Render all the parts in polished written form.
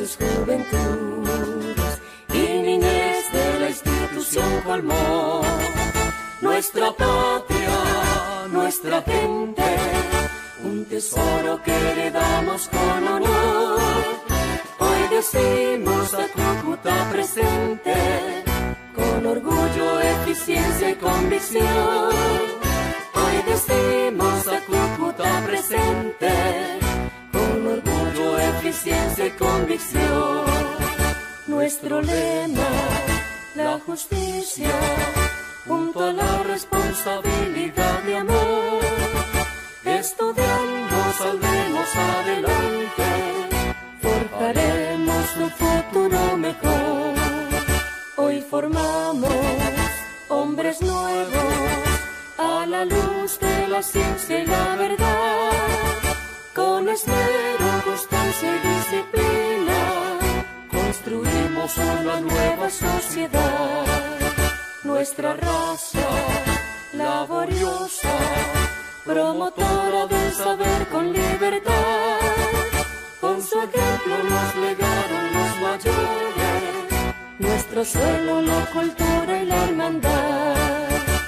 audaces juventudes y niñez de la institución colmó. Nuestra patria, nuestra gente, un tesoro que heredamos con honor. Hoy decimos a Cúcuta presente, con orgullo, eficiencia y convicción. Hoy decimos a Cúcuta presente, con orgullo, eficiencia y convicción. Nuestro lema, la justicia, junto a la responsabilidad de amor. Estudiando saldremos adelante, forjaremos un futuro mejor. Hoy formamos hombres nuevos a la luz de la ciencia y la verdad. Con esmero, constancia y disciplina construimos una nueva sociedad. Nuestra raza laboriosa, promotora del saber con libertad, con su ejemplo nos legaron los mayores, nuestro suelo, la cultura y la hermandad.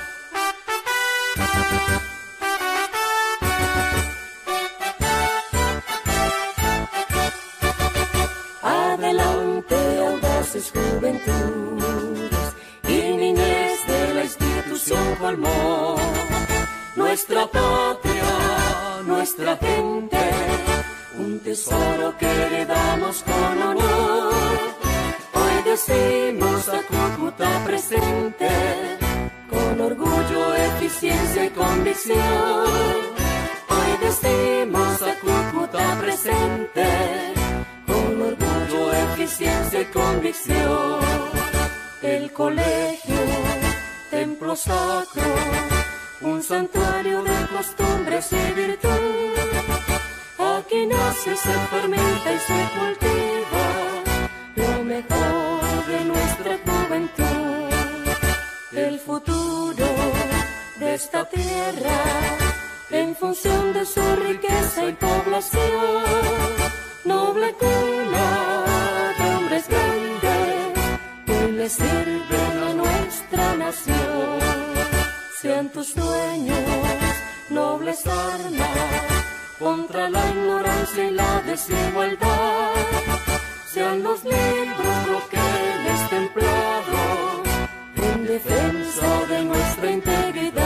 Adelante, audaces juventudes y niñez de la institución colmó. Nuestra patria, nuestra gente, un tesoro que heredamos con honor. Hoy decimos a Cúcuta presente, con orgullo, eficiencia y convicción. Hoy decimos a Cúcuta presente, con orgullo, eficiencia y convicción. El colegio, templo sacro, un santuario de costumbres y virtud. Aquí nace, se fermenta y se cultiva lo mejor de nuestra juventud. El futuro de esta tierra, en función de su riqueza y población. Noble cuna de hombres grandes que le sirven a nuestra nación. Sean tus sueños nobles armas contra la ignorancia y la desigualdad. Sean los libros broqueles templados en defensa de nuestra integridad.